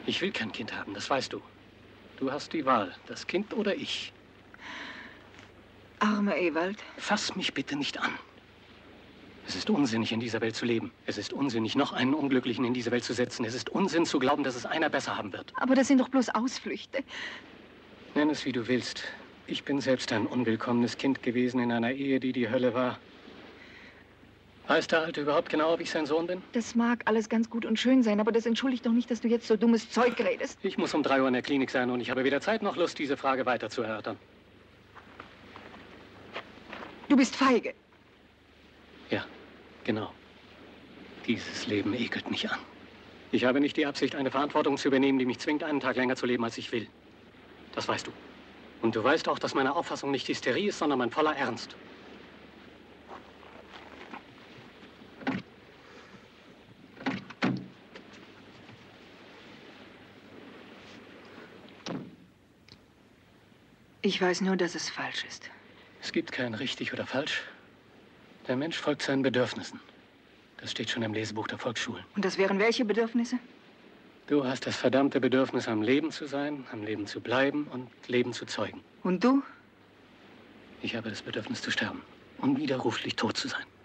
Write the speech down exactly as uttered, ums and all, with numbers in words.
Ich will kein Kind haben, das weißt du. Du hast die Wahl, das Kind oder ich. Armer Ewald. Fass mich bitte nicht an. Es ist unsinnig, in dieser Welt zu leben. Es ist unsinnig, noch einen Unglücklichen in diese Welt zu setzen. Es ist Unsinn zu glauben, dass es einer besser haben wird. Aber das sind doch bloß Ausflüchte. Nenn es, wie du willst. Ich bin selbst ein unwillkommenes Kind gewesen in einer Ehe, die die Hölle war. Weiß der Alte überhaupt genau, ob ich sein Sohn bin? Das mag alles ganz gut und schön sein, aber das entschuldigt doch nicht, dass du jetzt so dummes Zeug redest. Ich muss um drei Uhr in der Klinik sein und ich habe weder Zeit noch Lust, diese Frage weiter zu erörtern. Du bist feige. Ja, genau. Dieses Leben ekelt mich an. Ich habe nicht die Absicht, eine Verantwortung zu übernehmen, die mich zwingt, einen Tag länger zu leben, als ich will. Das weißt du. Und du weißt auch, dass meine Auffassung nicht Hysterie ist, sondern mein voller Ernst. Ich weiß nur, dass es falsch ist. Es gibt kein richtig oder falsch. Der Mensch folgt seinen Bedürfnissen. Das steht schon im Lesebuch der Volksschulen. Und das wären welche Bedürfnisse? Du hast das verdammte Bedürfnis, am Leben zu sein, am Leben zu bleiben und Leben zu zeugen. Und du? Ich habe das Bedürfnis zu sterben, unwiderruflich tot zu sein.